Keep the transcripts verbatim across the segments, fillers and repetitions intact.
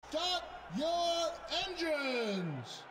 Start your engines!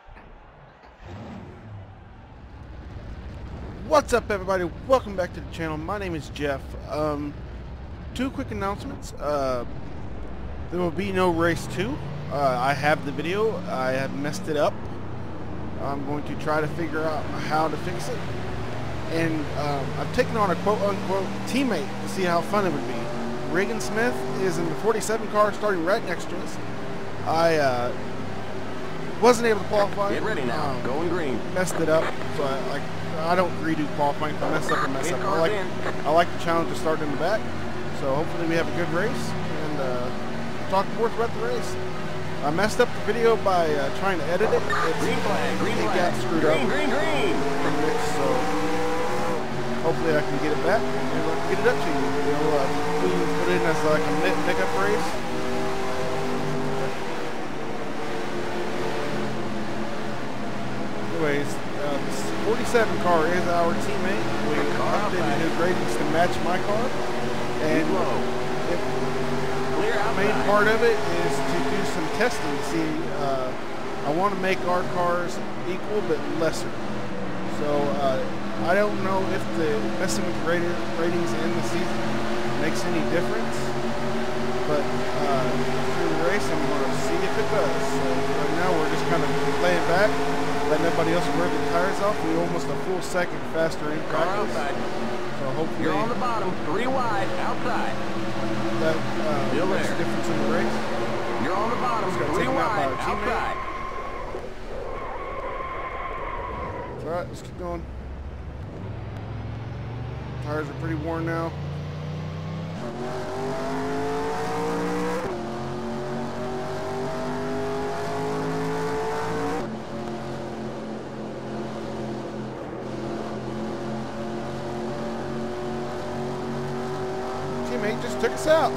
What's up, everybody? Welcome back to the channel. My name is Jeff. Um, two quick announcements. Uh, there will be no race two. Uh, I have the video. I have messed it up. I'm going to try to figure out how to fix it. And um, I've taken on a quote-unquote teammate to see how fun it would be. Reagan Smith is in the forty-seven car starting right next to us. I uh, wasn't able to qualify. Get ready now. Um, Going green. Messed it up. So I, like, I don't redo qualifying. If I mess up, I mess up. I like, I like the challenge of starting in the back. So hopefully we have a good race and uh, talk more throughout the race. I messed up the video by uh, trying to edit it. It's, Green flag. Green it flag. got screwed green, up. Green, green, green. So hopefully I can get it back and uh, get it up to you. You know, uh, we put it in as like a pickup race. Anyways, uh, this forty-seven car is our teammate. We updated his ratings to match my car, and if the main part of it is to do some testing to see. Uh, I want to make our cars equal but lesser. So uh, I don't know if the messing with the rating, ratings in the season makes any difference, but uh, through the race I'm going to see if it does. So right now we're just kind of laying back, letting everybody else wear the tires off. We're almost a full second faster in practice. So hopefully you're on the bottom, three wide, outside. That uh, Still makes there. a difference in the race. You're on the bottom, three wide, outside. It's alright, let's keep going. Tires are pretty worn now. Teammate just took us out.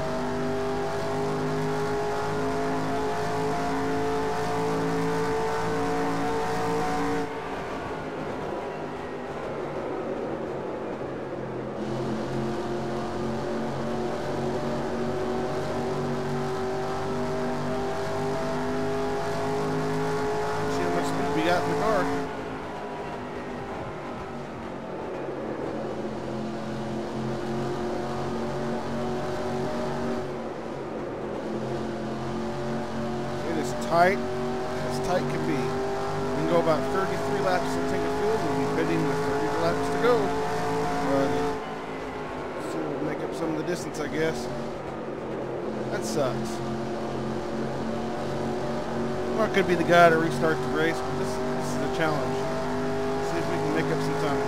See how much speed we got in the car. Tight, as tight can be. We can go about thirty-three laps to take a field. We'll be pitting with thirty laps to go. Uh, so we'll make up some of the distance, I guess. That sucks. I'm not going to be the guy to restart the race, but this, this is a challenge. See if we can make up some time.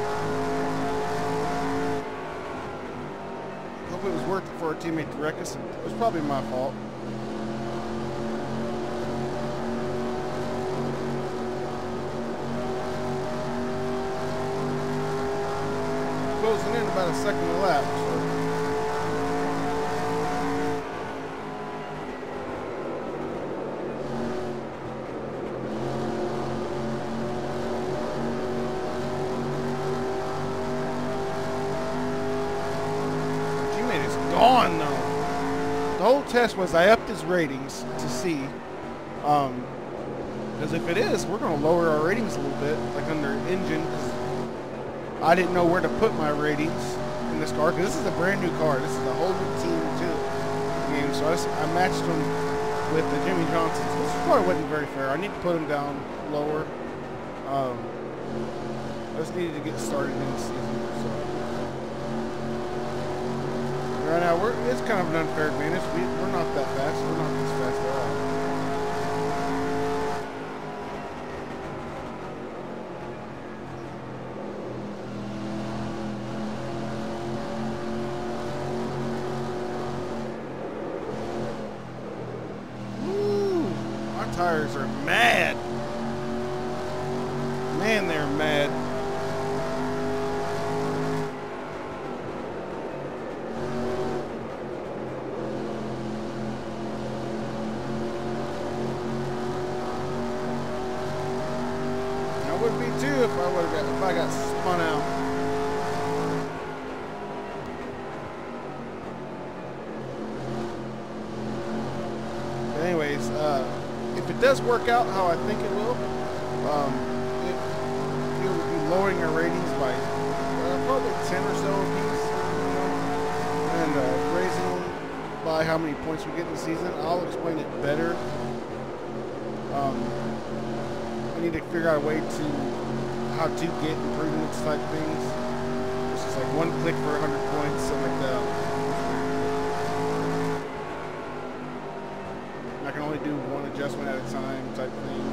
Hope it was worth it for our teammate to wreck us. It was probably my fault. Closing in about a second a lap. So. Teammate is gone though. The whole test was I upped his ratings to see, um, because if it is, we're going to lower our ratings a little bit, like under engine. I didn't know where to put my ratings in this car because this is a brand new car. This is a whole new team too. Game, so I, just, I matched them with the Jimmy Johnsons. This probably wasn't very fair. I need to put them down lower. Um, I just needed to get started in the season. So right now, we're it's kind of an unfair advantage. We, we're not that fast. We're not this fast at all. Tires are mad. Man, they're mad. I would be too if I would have got if I got spun out. anyways, uh, if it does work out how I think it will, um, it, it will be lowering our ratings by uh, probably ten or so a piece, you know, and uh, raising them by how many points we get in the season. I'll explain it better. Um, I need to figure out a way to how to get improvements type things. It's just like one click for one hundred points, something like that. I can only do one adjustment at a time type thing.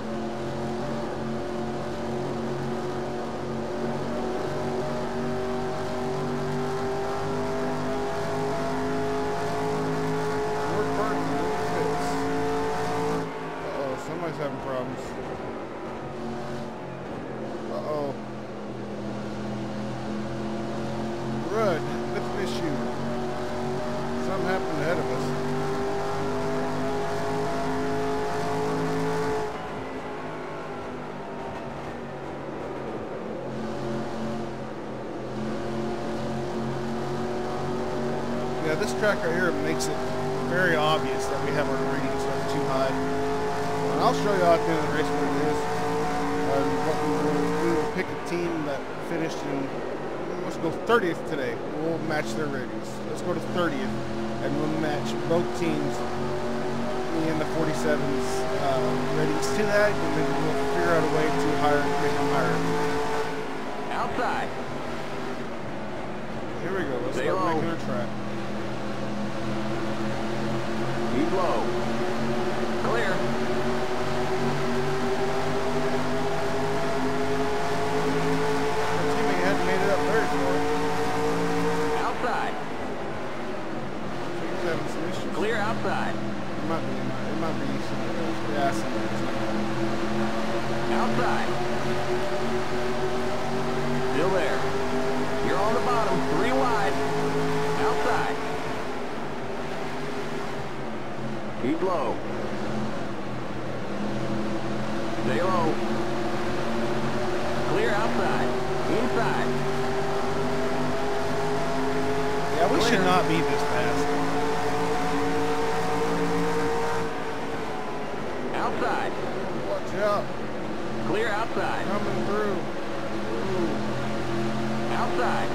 Work hard and never fits. Uh-oh, somebody's having problems. Uh-oh. Rud, let's miss you. Something happened ahead of us. Yeah, this track right here makes it very obvious that we have our ratings up too high. And I'll show you at the end of the race what it is. Um, what we, will, we will pick a team that finished in, let's go thirtieth today. We'll match their ratings. Let's go to thirtieth, and we'll match both teams, me and the forty-sevens uh, ratings to that, and then we'll figure out a way to higher, make them higher. Outside. Here we go. Let's Stay start low. making our track. Keep low. Clear. Our teammate hadn't made it up very far. Outside. He's having some issues. Clear outside. It might be, it might be some gas in there. Outside. Still there. You're on the bottom. Three wide. Outside. Keep low. Stay low. Clear outside. Inside. Yeah, we Clear. should not be this fast. Outside. Watch out. Clear outside. Coming through. Ooh. Outside.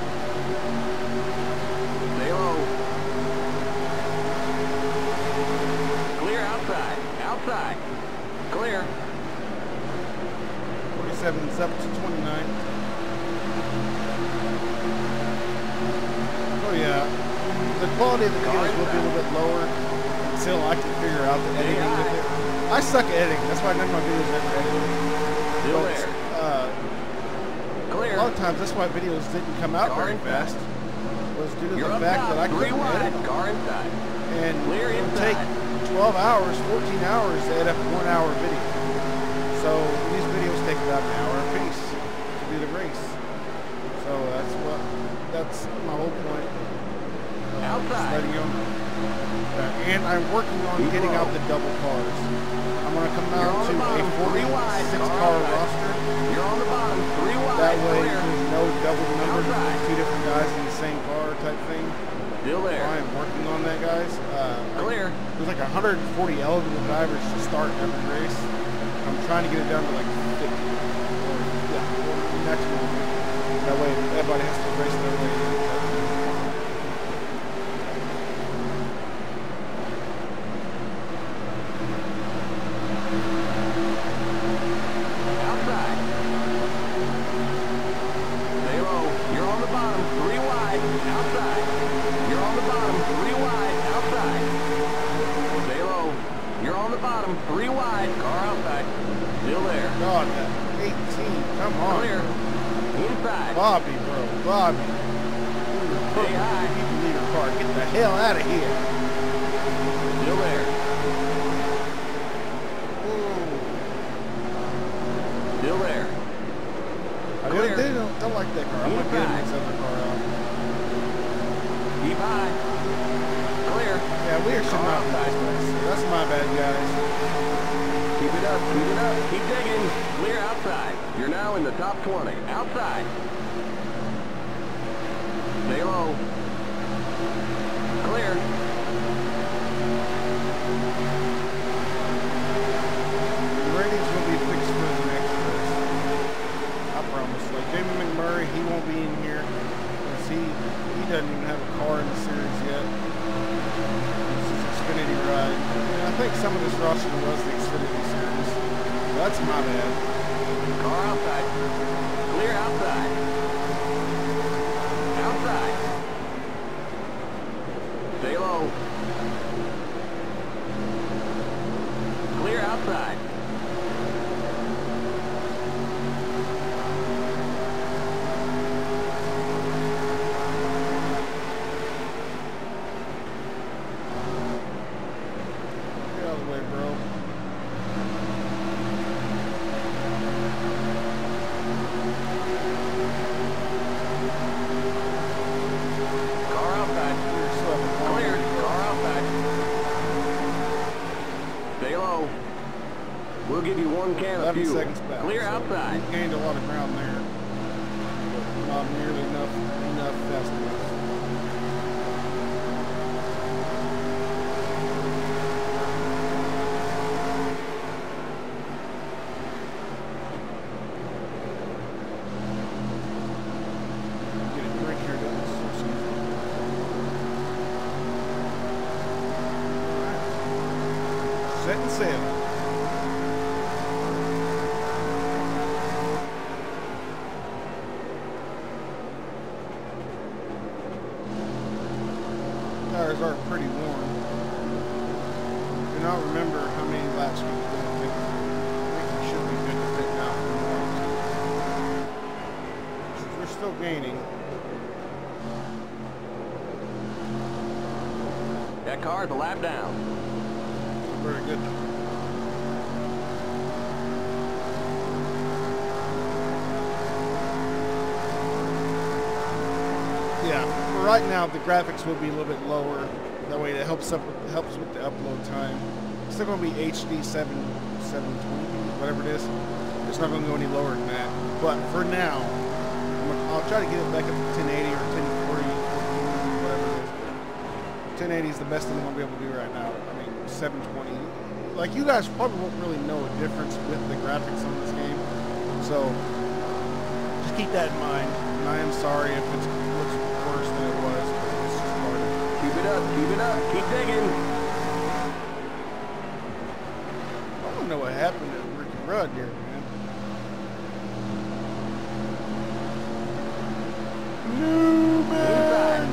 Stay low. Clear outside. Outside. Clear. forty-seven's up to twenty-nine. Oh yeah. The quality of the videos will be a little bit lower until I can figure out the editing with it. I suck at editing. That's why none of my videos ever edited. Still But, there. uh, Clear. a lot of times that's why videos didn't come out Car very inside. fast. Was due to You're the up fact top. that I Three couldn't wide. edit. Car inside. And Clear it would take inside. twelve hours, fourteen hours to edit a one hour video. So these videos take about an hour apiece to do the race. So that's what, that's my whole point. Uh, just Outside. letting you know. Uh, and I'm working on Keep getting low. out the double cars. I'm going to come You're out on to the a bottom. Three wide. forty-six Car car outside. roster. You're on the bottom. Three wide. That way Clear. there's no double numbers Outside. with two different guys in the same car type thing. Still there. I am working on that, guys. Uh, Clear. There's like one hundred forty eligible drivers to start every race. I'm trying to get it down to like fifty. Or, yeah, or maximum. That way everybody has to race their way in. Outside. Stay low. You're on the bottom. Three wide. Outside. You're on the bottom. Three wide. Outside. Stay low. You're on the bottom. Three wide. Car outside. Still there. God, that eighteen. Come on. Clear. Bro. Inside. Bobby, bro. Bobby. Ooh, Stay high. people leader car. Get the hell out of here. Still there. Ooh. Still there. I Clear. didn't, they don't, don't like that car. I'm going to get Inside. this other car out. Keep high. Clear. Yeah, we should not be this race. That's my bad, guys. Keep it up. Keep it up. Keep digging. Clear outside. You're now in the top twenty. Outside. Stay low. Clear. think some of this roster was the Xfinity Series. That's my bad. Car outside. Clear outside. Outside. Stay low. Clear outside. Get out of the way, bro. Car outside. Clear. Car outside. Stay low. We'll give you one can of eleven fuel. seconds back. Clear So outside. you gained a lot of ground there. But not nearly enough, enough fast enough. Get a drink here, guys. Alright. Set and sail. Tires are pretty warm. Do not remember how many laps we did. I think, I think we should be good to fit now for more. We're still gaining. That car's a lap down. Very good. Yeah, for right now the graphics will be a little bit lower. That way it helps up with, helps with the upload time. It's still going to be H D seven seven twenty, whatever it is. It's not going to go any lower than that. But for now, I'm gonna, I'll try to get it back up to ten eighty or ten forty, whatever it is. ten eighty is the best thing I'm going to be able to do right now. I mean, seven twenty. Like, you guys probably won't really know a difference with the graphics on this game. So, just keep that in mind. And I am sorry if it looks worse than it was, but it's just part of it. Keep it up. Keep it up. Keep digging. I don't know what happened to Ricky Rudd here, man. Newman!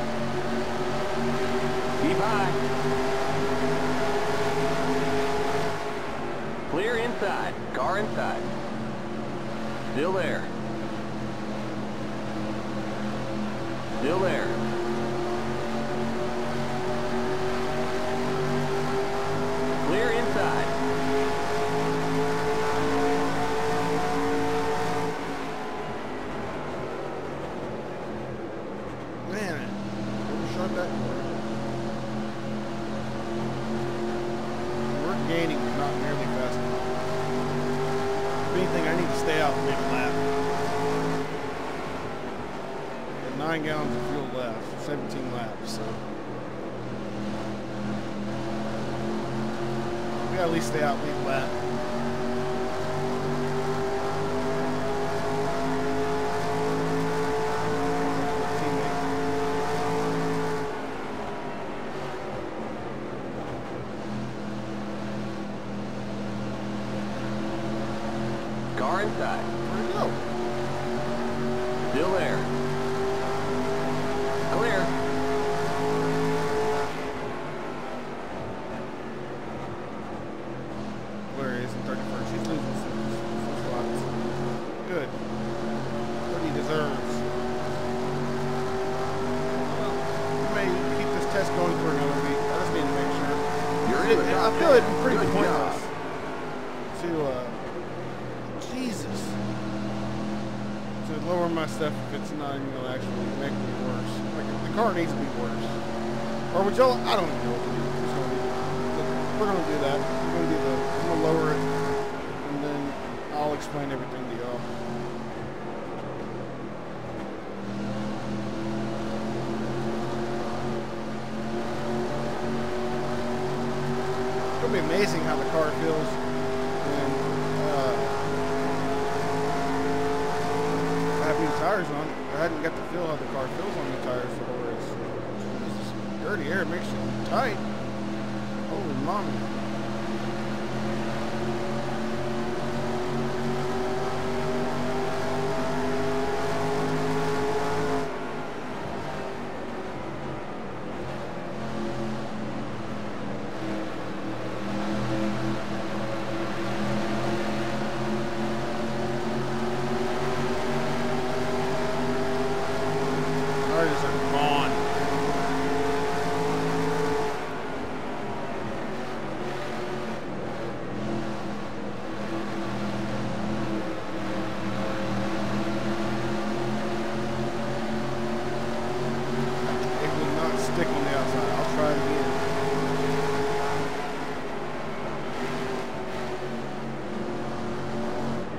Keep high. Clear inside. Car inside. Still there. Still there. Clear inside. Man, overshot that corner. We're gaining, but not nearly fast enough. If anything, I need to stay out mid-lap. Got nine gallons of fuel left, seventeen laps, so. We gotta at least stay out mid-lap. Car inside. Where'd it go? Still there. Clear. Where is in thirty-first? He's losing some, some spots. Good. What he deserves. Well, we may keep this test going for another week. I just need to make sure. You're It- in the it- I top feel ten. it'd be pretty Good pointless job. to, uh, Jesus. To lower my stuff if it's not even going to actually make me worse. Like, the car needs to be worse. Or would y'all, I don't even know what to do. Just gonna do- We're going to do that. We're going to do the, I'm going to lower it, and then I'll explain everything to y'all. It's going to be amazing how the car feels when uh, I have new tires on. I hadn't got to feel how the car feels on new tires before. It's, it's dirty air, it makes you tight. Holy mommy.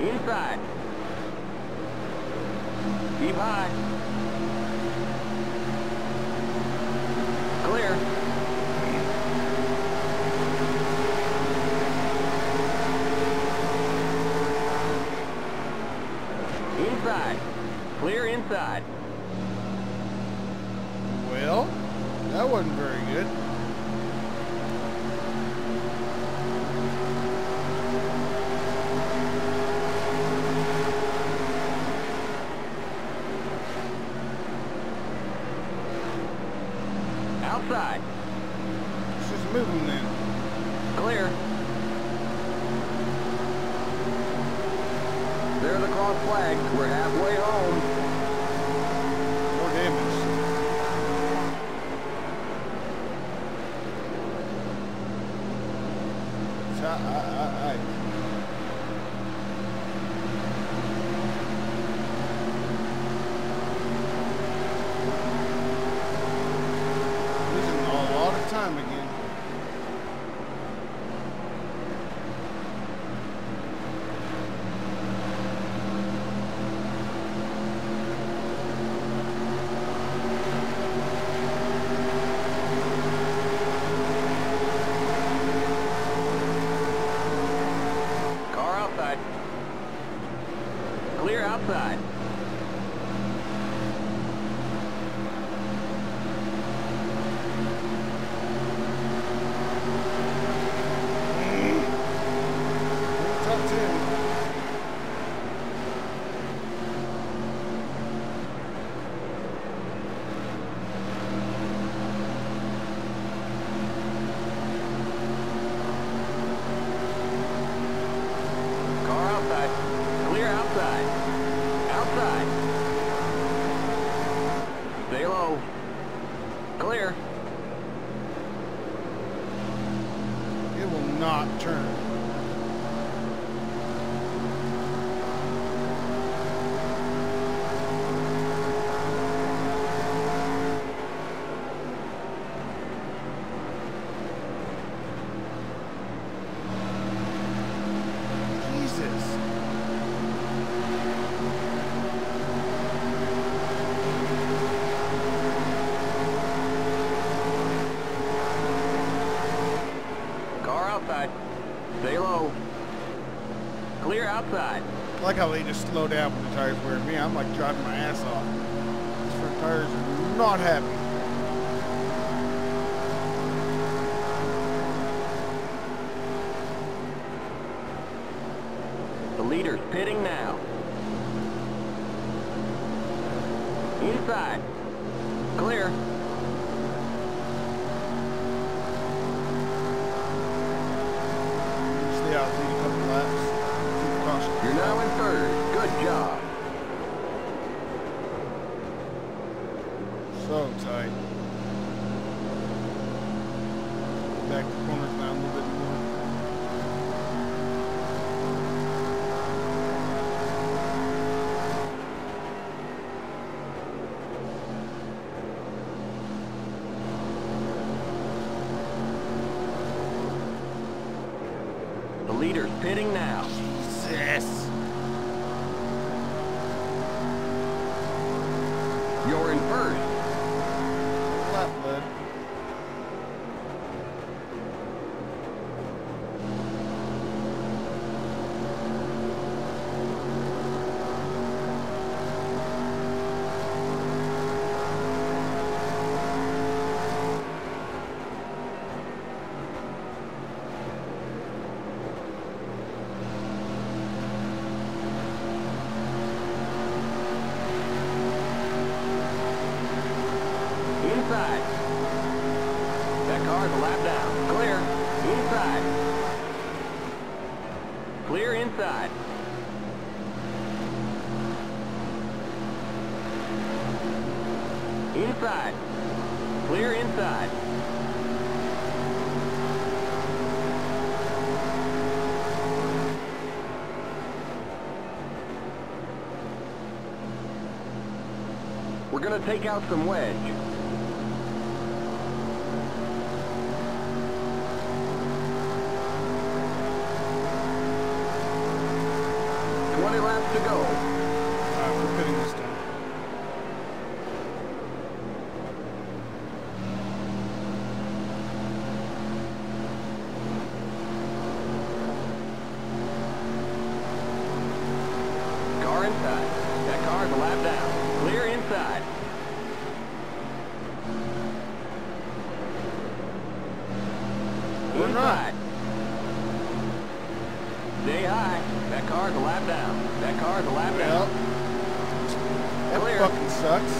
Inside. Keep high. Clear. Inside. Clear inside. Well, that wasn't very good. Outside. It's just moving then. Clear. There are the cross flags. We're halfway home. More damage. So, I, I, I, losing a lot of time again. Clear outside. Top ten. Car outside. Clear outside. Outside. Stay low. Clear. It will not turn. Jesus. Car outside. Stay low. Clear outside. I like how they just slow down when the tires wear me. I'm like driving my ass off. These front tires are not happy. The leader's pitting now. Inside. Clear. Stay out, lead a couple laps. Keep caution. You're now in third. Good job. So tight. Back the corners now a little bit more. The leader's pitting now. Jesus. You're in first. Lap, bud. Inside. That car's a lap down. Clear. Inside. Clear inside. Inside. Clear inside. We're going to take out some wedge. twenty laps to go. All right, we're pitting this time. Car inside. That car's a lap down. Clear inside. We're not. Inside. Stay high. That car's a lap down. That car's a lap Yep. down. That Clear. fucking sucks.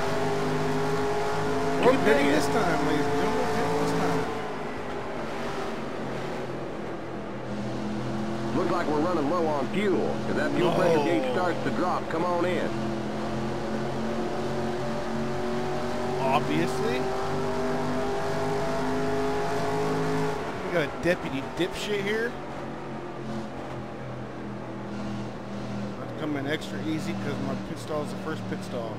We're Keep pitting digging. this time, ladies and gentlemen. We're pitting this time. Looks like we're running low on fuel. If that fuel No. pressure gauge starts to drop, come on in. Obviously. We got a deputy dipshit here. I have to come in extra easy because my pit stall is the first pit stall.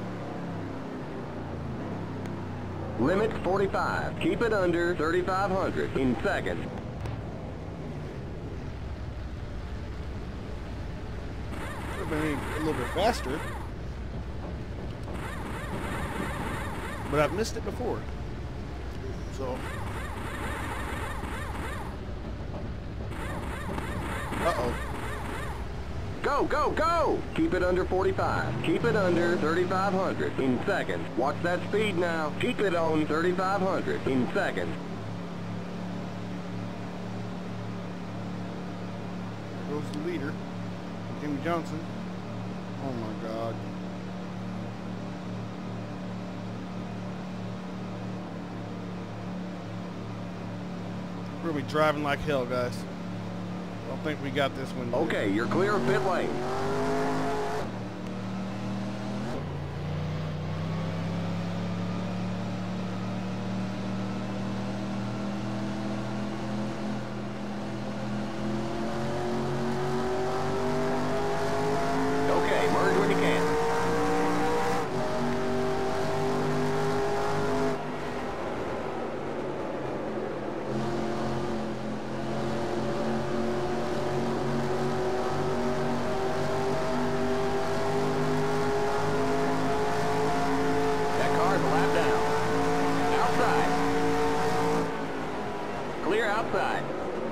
Limit forty-five. Keep it under thirty-five hundred in seconds. Could have been a little bit faster. But I've missed it before. So. Uh-oh. Go, go, go! Keep it under forty-five. Keep it under thirty-five hundred in seconds. Watch that speed now. Keep it on thirty-five hundred in seconds. There goes the leader. Jimmy Johnson. Oh my God. We're gonna be driving like hell, guys. I don't think we got this one. Okay, you're clear of pit lane. Okay, merge when you can. That car's a lap down. Outside. Clear outside.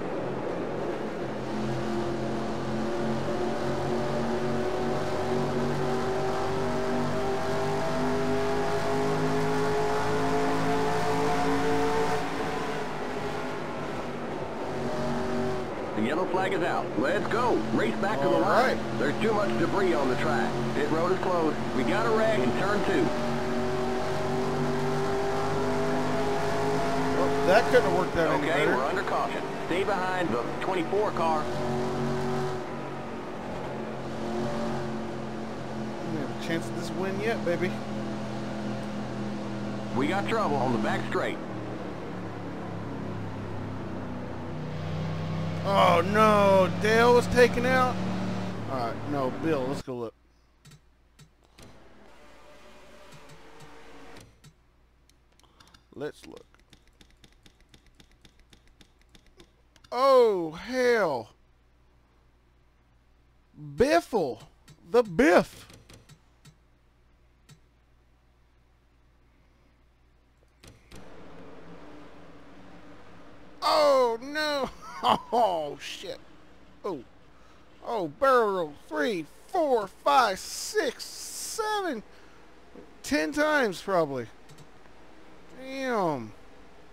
The yellow flag is out. Let's go. Race back to the All line. right. There's too much debris on the track. Pit road is closed. We got a wreck in turn two. Well, that couldn't have worked out any Okay, better. we're under caution. Stay behind the twenty-four car. We have a chance at this win yet, baby. We got trouble on the back straight. Oh no, Dale was taken out. All right, no, Bill, let's go look. Let's look. Oh hell, Biffle, the Biff. Oh no. Oh shit. Oh. Oh, barrel three, four, five, six, seven, ten times probably. Damn.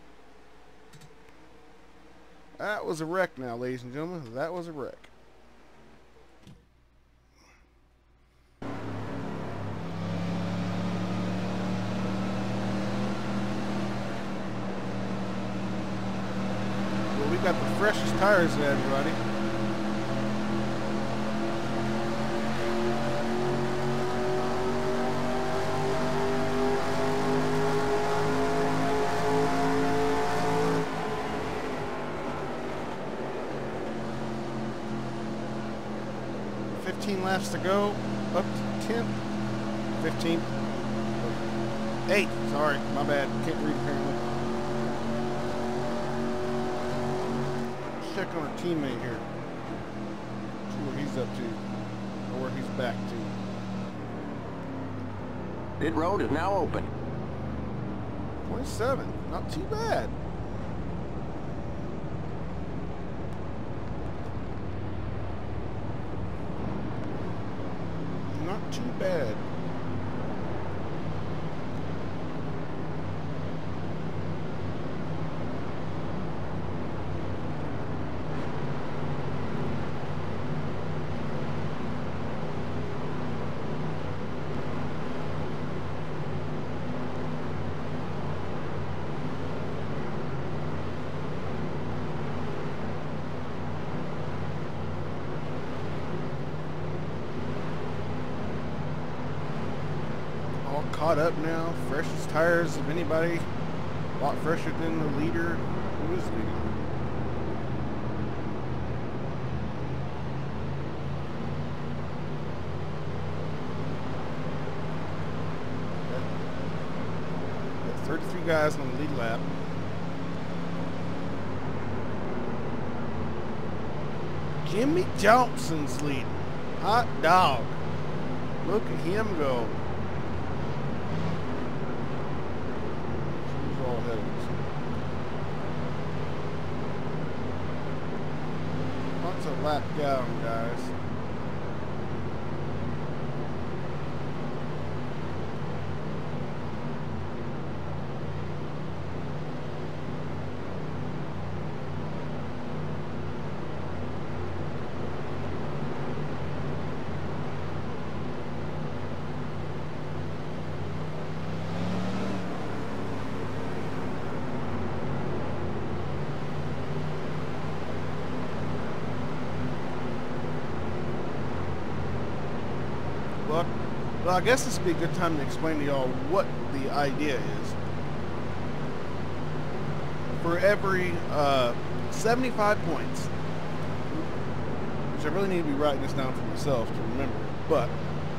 That was a wreck now, ladies and gentlemen. That was a wreck. Well, we got the freshest tires of everybody. fifteen laps to go, up to tenth, fifteenth, eighth, sorry, my bad, can't read apparently. Let's check on our teammate here, see what he's up to. or where he's back to. Pit road is now open. twenty-seven, not too bad. Not too bad. Caught up now, freshest tires of anybody, a lot fresher than the leader. Who is leading? Got thirty-three guys on the lead lap. Jimmy Johnson's leading. Hot dog. Look at him go. Lots of lap down, guys. Well, I guess this would be a good time to explain to y'all what the idea is. For every uh, seventy-five points, which I really need to be writing this down for myself to remember, but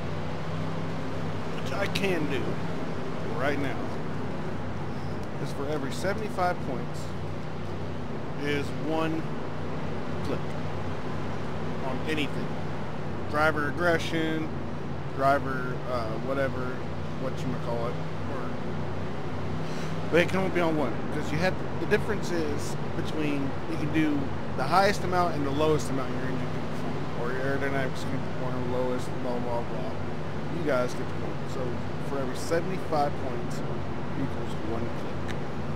which I can do right now, is for every seventy-five points is one click on anything. Driver aggression, driver, uh, whatever, what you might call it, or, but it can only be on one, because you have, the difference is between, you can do the highest amount and the lowest amount your engine can perform, or your aerodynamics can perform lowest, blah, blah, blah. You guys get the point. So, for every seventy-five points equals one click.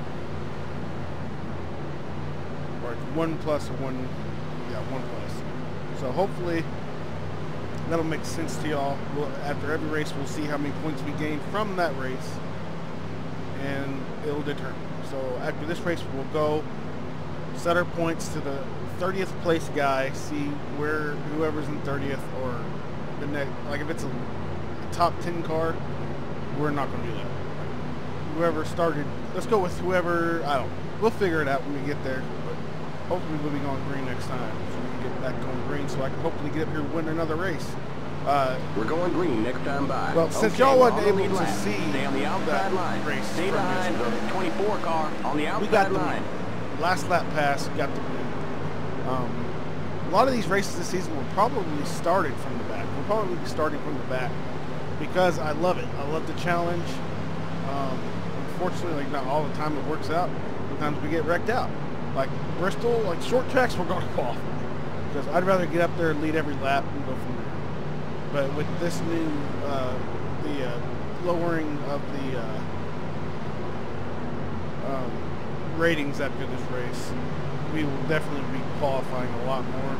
Or it's one plus or one, yeah, one plus. So hopefully, that'll make sense to y'all. We'll, after every race, we'll see how many points we gain from that race, and it'll determine. So after this race, we'll go set our points to the thirtieth place guy, see where whoever's in thirtieth, or the next. Like if it's a, a top ten car, we're not going to do that. Whoever started, let's go with whoever. I don't know. We'll figure it out when we get there. But hopefully, we'll be going green next time, so we can get back going green, so I can hopefully get up here and win another race. Uh, We're going green next time by. Well, since okay, y'all wasn't able to lap. see Stay on the outside line. race Stay from behind yesterday, the twenty-four car on the outside we got the line. win. Last lap pass, got the win. Um, a lot of these races this season will probably started from the back. We'll probably be starting from the back because I love it. I love the challenge. Um, unfortunately, like not all the time it works out. Sometimes we get wrecked out. Like Bristol, like short tracks, we're going to qualify because I'd rather get up there and lead every lap and go from there. But with this new, uh, the uh, lowering of the uh, um, ratings after this race, we will definitely be qualifying a lot more.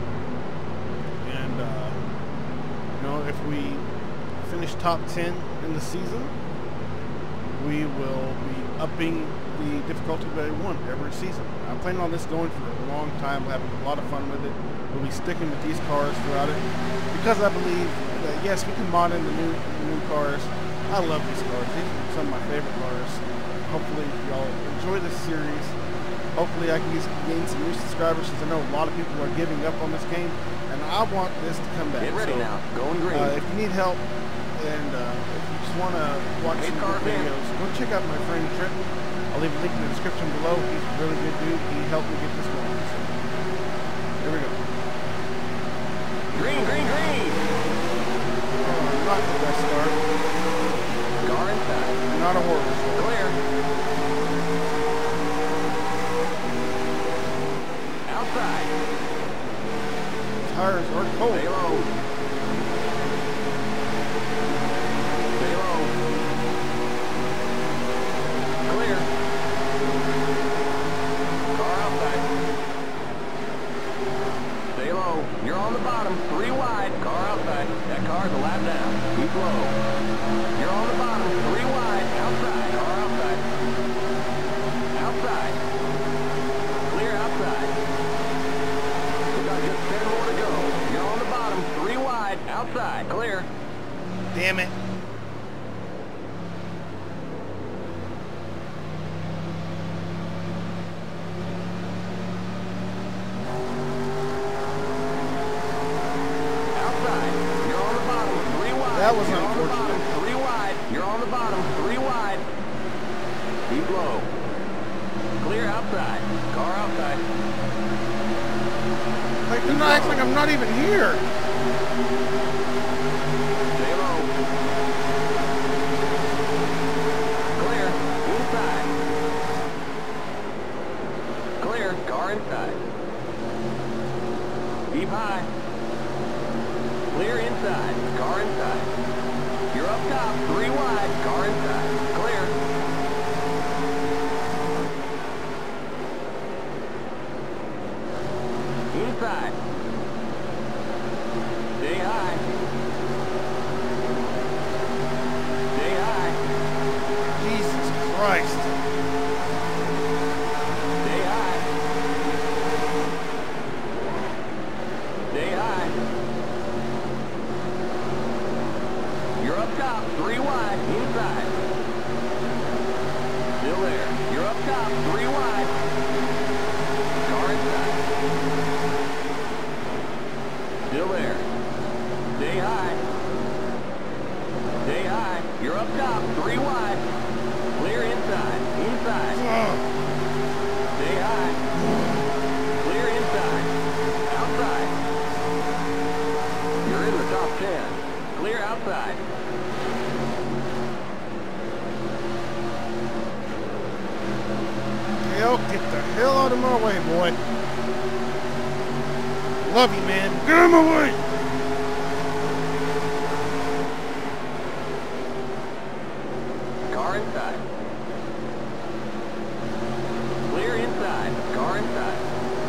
And, uh, you know, if we finish top ten in the season, we will be upping the difficulty by one every season. I'm planning on this going for a long time, having a lot of fun with it. We'll be sticking with these cars throughout it because I believe that, yes, we can mod in the new, the new cars. I love these cars. These are some of my favorite cars. Hopefully y'all enjoy this series. Hopefully I can gain some new subscribers since I know a lot of people are giving up on this game, and I want this to come back. Get ready so, now. Going green. Uh, if you need help and uh, if you just want to watch Eight some car good fan. videos, go check out my friend Trip. I'll leave a link in the description below. He's a really good dude. He helped me get this going. So, here we go. Green, green, green. not the best start. Car inside. Not a horrible start. Clear. Outside. Tires are cold. Stay low. Stay low. Clear. Car outside. Stay low. You're on the bottom. Three wide. Car outside. That car's a lap down. Keep low. You're on the bottom. Three wide. Outside. Car outside. Outside. Clear outside. We got just ten more to go. You're on the bottom. Three wide. Outside. Clear. Damn it. That was You're on the bottom, unfortunate. three wide. You're on the bottom, three wide. Keep low. Clear outside. Car outside. Like, do not act like I'm not even here. Stay low. Clear. Inside. Clear. Car inside. Keep high. Clear inside. Car inside. You're up top. Three wide. Car inside. Clear. Inside. Stay high. Stay high. Jesus Christ. Stay high. Stay high. You're up top, three wide, inside. Still there. You're up top, three wide. Car inside. Still there. Stay high. Stay high. You're up top, three wide. Clear inside. Inside. Ugh. Stay high. Clear inside. Outside. You're in the top ten. Clear outside. Hell, get the hell out of my way, boy. Love you, man. Get out of my way. Car inside. Clear inside. Car inside.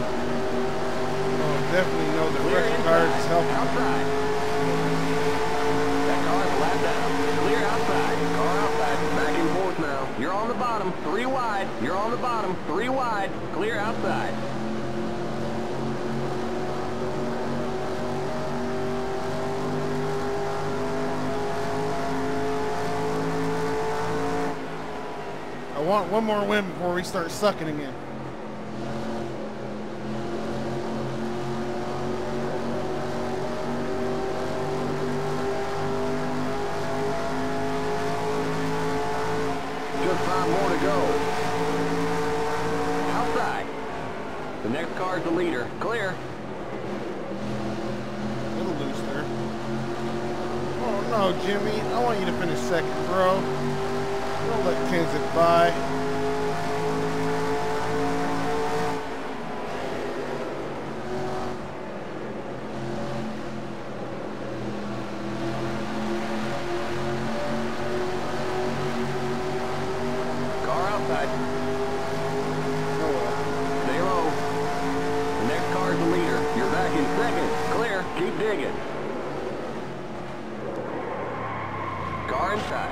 Oh, definitely know the Clear fresh tires is inside. helping. Outside. That car's a lap down. Clear outside. Car outside. Back and forth now. You're on the bottom. Three wide. You're on the bottom. Three wide. Clear outside. I want one more win before we start sucking again. Just five more to go. Outside. The next car's the leader. Clear. A little loose there. Oh no, Jimmy. I want you to finish second, bro. Don't let Kenseth by. Car outside. Oh well. Stay low. The next car's the leader. You're back in second. Clear. Keep digging. Car inside.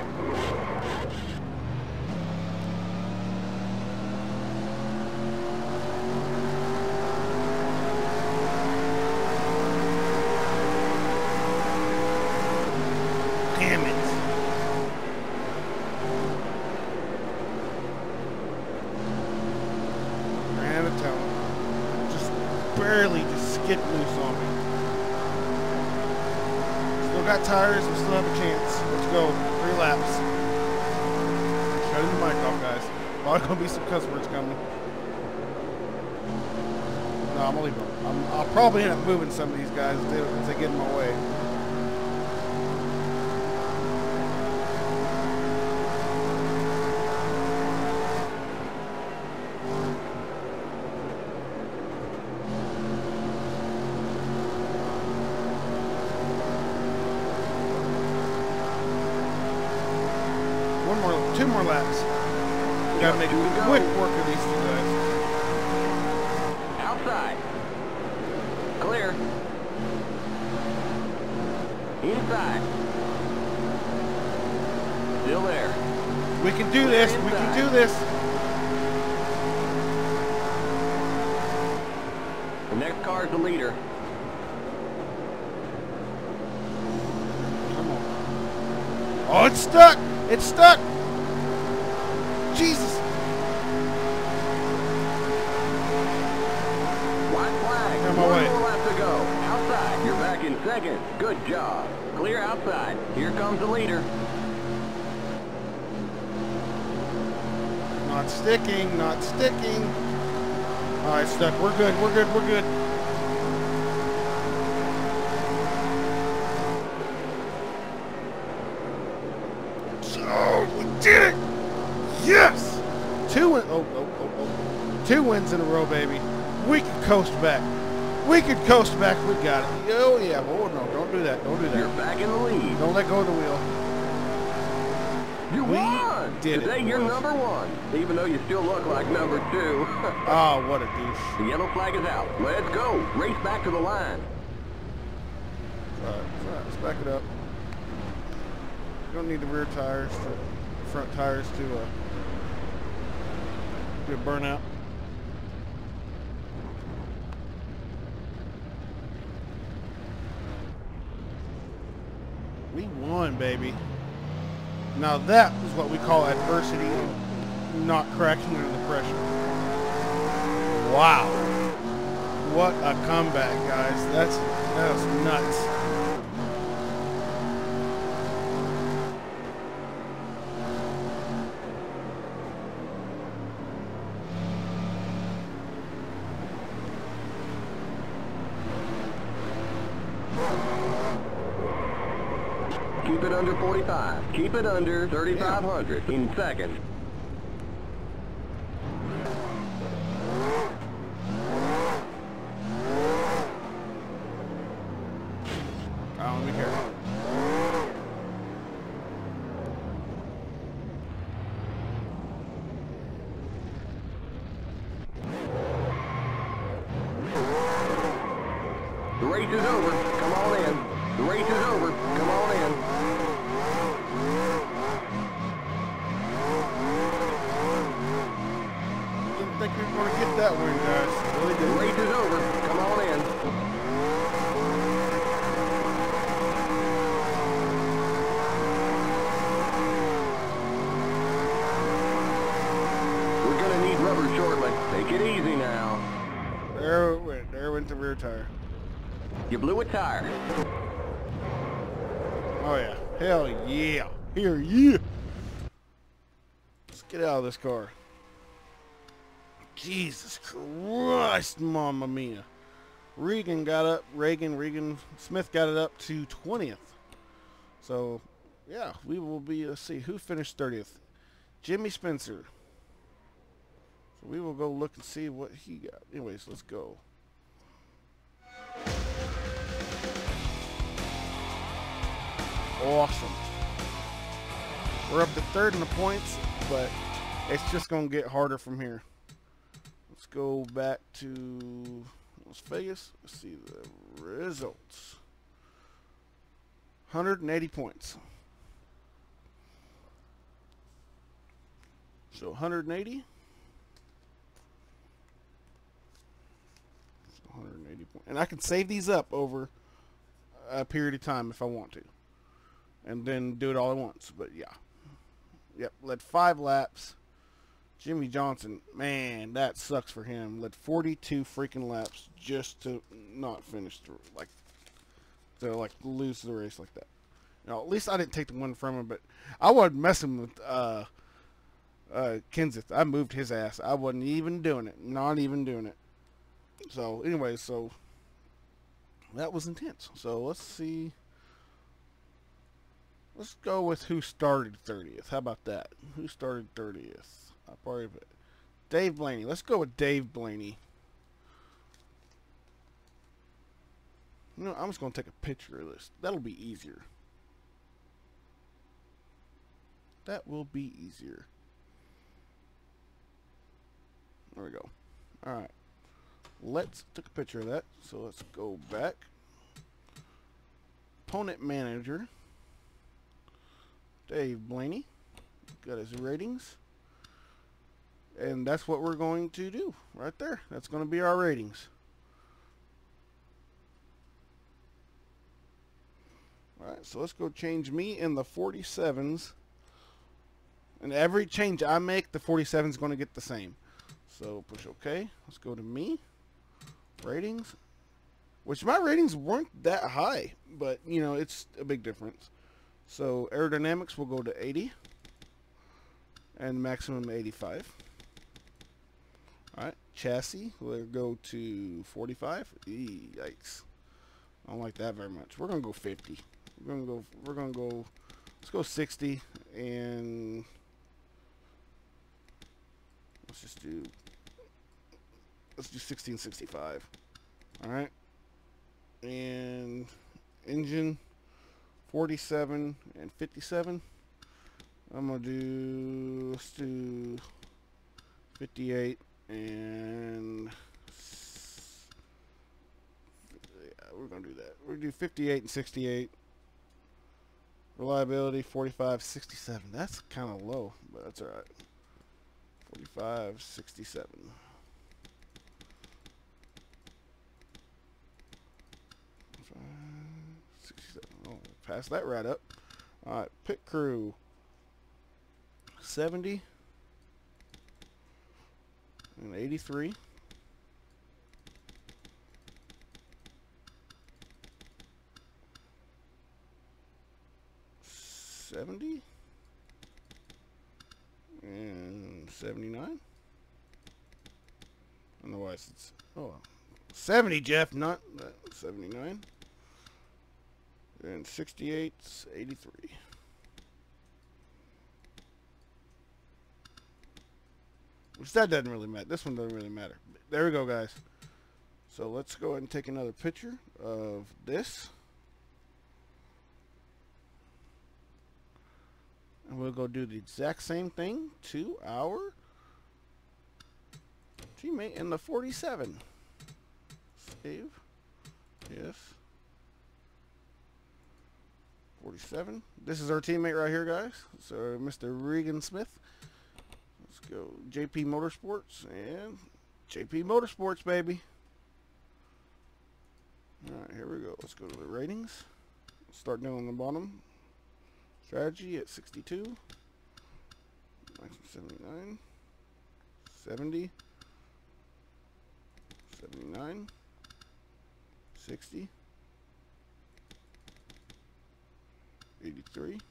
Damn it. Ran out of talent. Just barely just skid loose on me. Still got tires, we still have a chance. Let's go. Three laps. Shutting the mic off, guys. Probably gonna be some cuss words coming. No, I'm gonna leave them. I'm, I'll probably end up moving some of these guys if they, if they get in my way. two more laps. We gotta make quick work of these two guys. Outside. Clear. Inside. Still there. We can do this. We can do this. The next car is the leader. Come on. Oh, it's stuck. It's stuck. Jesus. White flag. On my One way. more lap to go. Outside. You're back in second. Good job. Clear outside. Here comes the leader. Not sticking. Not sticking. All right, stuck. We're good. We're good. We're good. Oh, we did it! Yes! Two win oh, oh, oh, oh. Two wins in a row, baby. We can coast back. We can coast back. We got it. Oh yeah. Oh no! Don't do that. Don't do that. You're back in the lead. Don't let go of the wheel. You We won! did it, Today you're boys. number one, even though you still look like number two. Oh, what a douche. The yellow flag is out. Let's go. Race back to the line. All right, all right, let's back it up. You don't need the rear tires, to, front tires to uh, do a burnout. We won, baby. Now that is what we call adversity, not cracking under the pressure. Wow. What a comeback, guys. That's, that was nuts. Keep it under forty-five. Keep it under thirty-five hundred in second. Oh, let me hear it. The race is over. Come on in. The race is over. Come on in. Didn't think we were going to get that win, guys. Really The didn't. race is over. Come on in. We're going to need rubber shortly. Take it easy now. There it went. There went the rear tire. You blew a tire. Oh, yeah. Hell yeah. Here, yeah. Let's get out of this car. Jesus Christ, Mamma Mia. Regan got up, Reagan, Regan Smith got it up to twentieth. So, yeah, we will be, let's see, who finished thirtieth? Jimmy Spencer. So we will go look and see what he got. Anyways, let's go. Awesome. We're up to third in the points, but it's just going to get harder from here. Let's go back to Las Vegas. Let's see the results. one hundred eighty points. So one hundred eighty. So one hundred eighty points. And I can save these up over a period of time if I want to. And then do it all at once. But yeah. Yep, led five laps. Jimmy Johnson, man, that sucks for him. Led forty-two freaking laps just to not finish the, like to like lose the race like that. You know, at least I didn't take the one from him, but I wasn't messing with uh uh Kenseth. I moved his ass. I wasn't even doing it. Not even doing it. So anyway, so that was intense. So let's see. Let's go with who started thirtieth. How about that? Who started thirtieth? I probably Dave Blaney. Let's go with Dave Blaney. You know, I'm just going to take a picture of this. That'll be easier. That will be easier. There we go. Alright. Let's take a picture of that. So let's go back. Opponent manager. Dave Blaney. Got his ratings. And that's what we're going to do right there. That's going to be our ratings. Alright, so let's go change me in the forty-sevens. And every change I make, the forty-seven is going to get the same. So push OK. Let's go to me. Ratings. Which my ratings weren't that high. But, you know, it's a big difference. So aerodynamics will go to eighty. And maximum eighty-five. Alright. Chassis will go to forty-five. Eee, yikes. I don't like that very much. We're going to go fifty. We're going to go, we're going to go, let's go sixty. And let's just do, let's do sixteen sixty-five. Alright. And engine forty-seven and fifty-seven. I'm gonna do, let's do fifty-eight and yeah, we're gonna do that. We're gonna do fifty-eight and sixty-eight. Reliability forty-five sixty-seven. That's kind of low, but that's all right. forty-five sixty-seven. Oh, pass that right up. All right, pit crew seventy and eighty-three. seventy and seventy-nine. I don't know why it's oh seventy, Jeff, not uh, seventy-nine. And sixty-eight, eighty-three. Which that doesn't really matter. This one doesn't really matter. There we go, guys. So let's go ahead and take another picture of this. And we'll go do the exact same thing to our teammate in the forty-seven. Save. Yes. forty-seven. This is our teammate right here, guys. So Mister Regan Smith. Let's go J P Motorsports and J P Motorsports, baby. All right, here we go. Let's go to the ratings. Start down on the bottom. Strategy at sixty-two. Maximum seventy-nine. seventy. seventy-nine. sixty. eighty-three.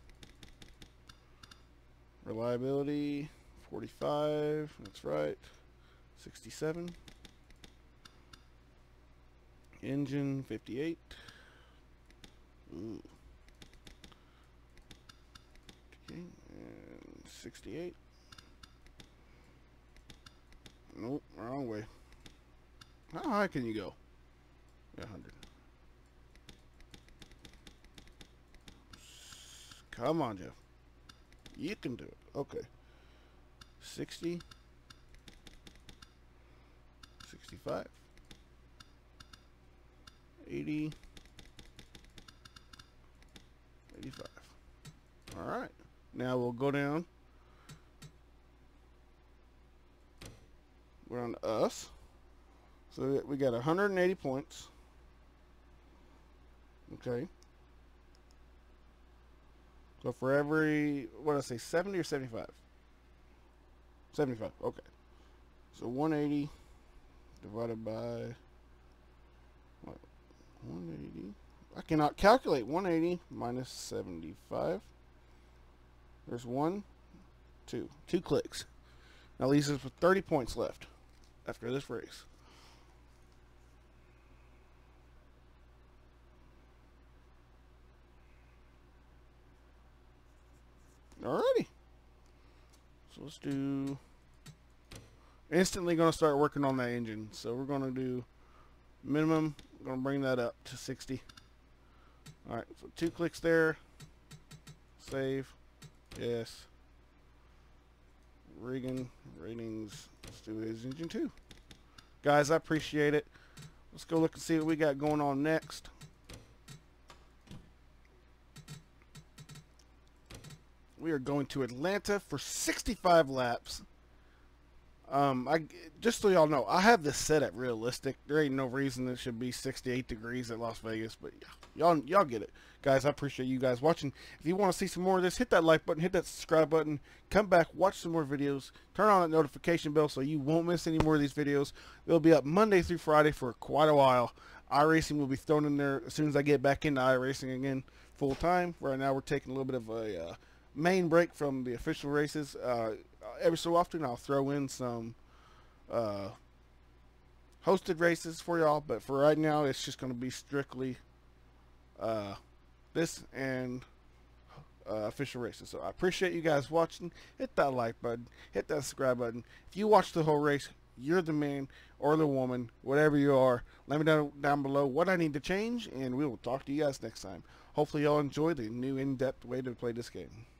Reliability forty-five. That's right. sixty-seven. Engine fifty-eight. Ooh. Okay, and sixty-eight. Nope, wrong way. How high can you go? one hundred. Come on, Jeff. You can do it. Okay. sixty. sixty-five. eighty. eighty-five. All right. Now we'll go down. We're on to us. So we got one hundred eighty points. Okay. So for every, what did I say, seventy or seventy-five? seventy-five, okay. So one eighty divided by, what, one eighty? I cannot calculate. one eighty minus seventy-five. There's one, two. Two clicks. Now leaves us with thirty points left after this race. Alrighty. So let's do... Instantly going to start working on that engine. So we're going to do minimum. We're going to bring that up to sixty. Alright, so two clicks there. Save. Yes. Regan ratings. Let's do his engine two. Guys, I appreciate it. Let's go look and see what we got going on next. We are going to Atlanta for sixty-five laps. Um, I just so y'all know, I have this set at realistic. There ain't no reason it should be sixty-eight degrees at Las Vegas, but y'all y'all get it, guys. I appreciate you guys watching. If you want to see some more of this, hit that like button, hit that subscribe button, come back, watch some more videos, turn on that notification bell so you won't miss any more of these videos. They'll be up Monday through Friday for quite a while. iRacing will be thrown in there as soon as I get back into iRacing again full time. Right now, we're taking a little bit of a uh, main break from the official races. Uh, every so often I'll throw in some uh, hosted races for y'all, but for right now it's just going to be strictly uh, this and uh, official races. So I appreciate you guys watching. Hit that like button, hit that subscribe button. If you watch the whole race, you're the man or the woman, whatever you are. Let me know down below what I need to change, and we will talk to you guys next time. Hopefully y'all enjoy the new in-depth way to play this game.